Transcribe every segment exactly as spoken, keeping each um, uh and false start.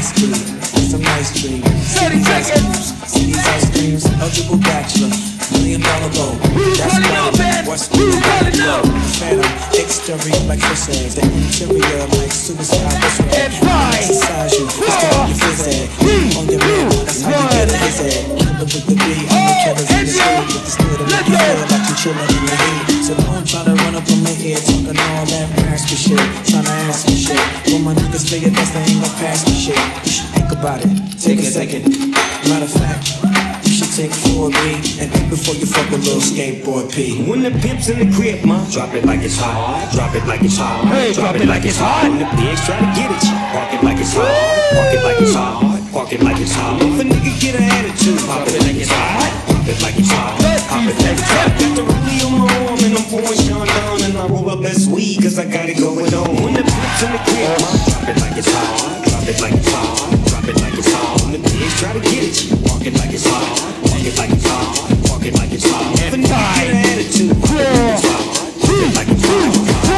ice cream, some ice cream. thirty seconds. Cities ice creams, eligible bachelor, million dollar goal. That's right. What's the low? Phantom, exterior like fish eggs, the interior like suicide. And five, exercise you, just to make you fizz head. On your man, that's how you get a his head. Killer with the beat, I'm the killers in the street with the spirit of make you feel like you chillin' in the heat. So don't try to run up on my ear talking all that raspy shit, tryna ask me shit. When my niggas figure that's they ain't gon' pass me shit. You should think about it, take a second. Matter of fact, you should take four B and think before you fuck a little skateboard P. When the pimp's in the crib, ma, drop it like it's hot, drop it like it's hot, hey, drop it like it's hot. When the pigs try to get at you, park it like it's hot, park it like it's hot, park it like it's hot. If a nigga get an attitude, pop it like it's hot, pop it like it's hot, pop it like it's hot. Got the rollie on my arm and I'm pouring Sean down and I roll up best weed cause I got it going on. When the pimp's in the crib, ma, drop it like it's hot, drop it like it's hot, drop it like it's hot. When the pigs try to get at you, park it like it's hot, park it like it's hot, park it like it's hot. If a nigga get an attitude, pop it like it's hot, park it like it's hot.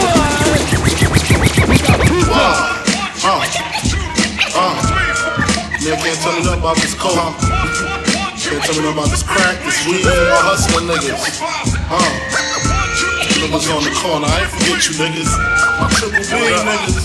Uh, uh, man can't tell me nothing about this coke. Can't tell me nothing about this crack, this weed, all hustling niggas. Uh, niggas on the corner, I ain't forget you niggas. My triple B niggas.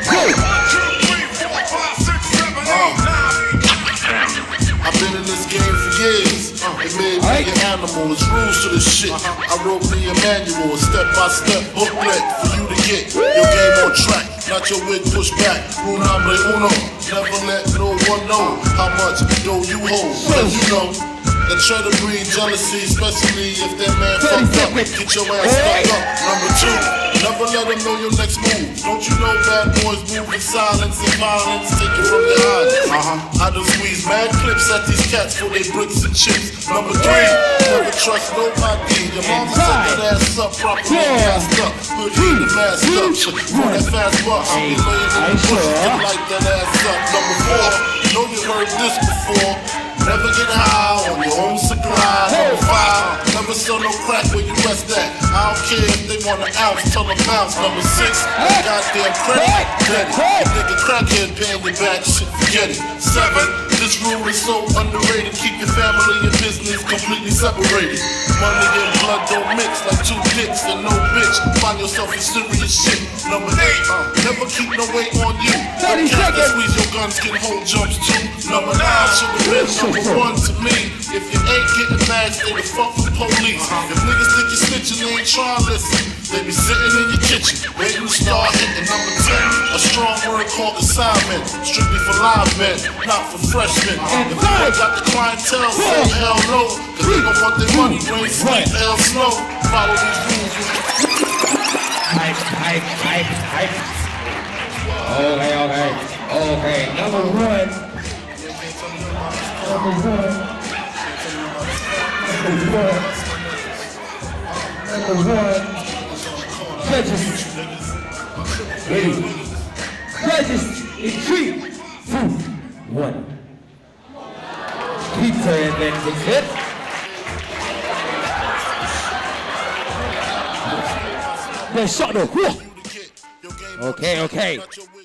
Uh, I've been in this game for years. Uh, it made me an animal, it's rules to this shit. I wrote me a manual, a step-by-step booklet for you to get your game on track. Not your wig pushed back, un hombre uno. Never let no one know how much dough you hold. Cause you know that try to breed jealousy, especially if that man fucked up. Get your ass stuck up. Number two, never let them know your next move. Don't you know bad boys move in silence and violence, take it from their eyes. Uh-huh. I done squeeze mad clips at these cats for they bricks and chips. Number three, never trust nobody. Your mama set that ass up properly gassed up. Good heat and masked up. For that fast buck, I'll be laying in the bushes to light that ass up. Number four, know you heard this before. Never get high on your own supply. Number five, never sell no crack where you rest at. I don't care if they want an ounce, tell them bounce. Number six, goddamn credit, get it. You nigga crackhead paying your back, shit, forget it. Seven, this rule is so underrated. Keep your family and business completely separated. Money and blood don't mix like two dicks and no bitch. Find yourself in serious shit. Number eight, uh, never keep no weight on you. thirty seconds. Squeeze your guns, can hold jumps too. Number nine should have been number one to me. If you ain't getting mad, stay the fuck with the police. If niggas think you're snitching, they ain't trying to listen. They be sitting in your kitchen, waiting to start hitting. Number ten, a strong word called assignment. Strictly for live men, not for freshmen. If you ain't got the clientele, say hell no. Cause they gon' want their money, rain, sleep, hell, snow. Follow these rules. Hype, hype, hype, hype. Okay, okay, okay. Number one. Number one. Number one. Number one. Judges. Ready. Judges in three, two, one. Pizza and then the hit. Then shot the whoa. Okay, okay.